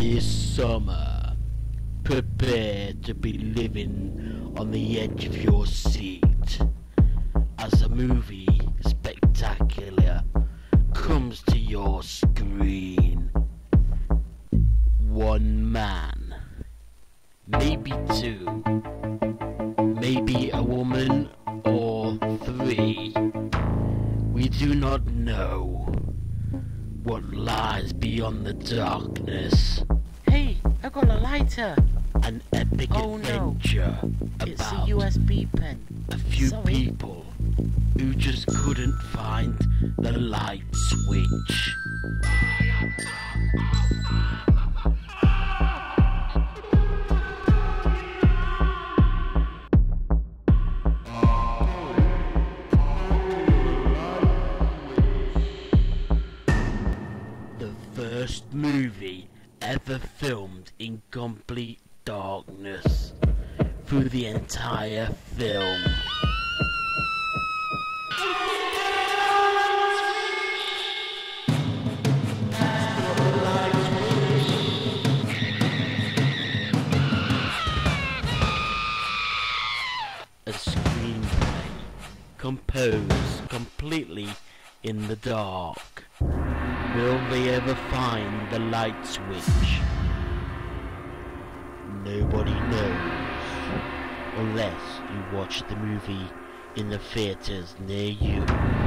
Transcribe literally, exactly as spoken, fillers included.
This summer, prepare to be living on the edge of your seat as a movie spectacular comes to your screen. One man, maybe two, maybe a woman or three. We do not know what lies beyond the darkness. Hey, I got a lighter. An epic Oh, no. adventure It's a about U S B pen. a few Sorry. people who just couldn't find the light switch. The first movie ever filmed in complete darkness through the entire film. A screenplay composed completely in the dark. Will they ever find the light switch? Nobody knows, unless you watch the movie in the theaters near you.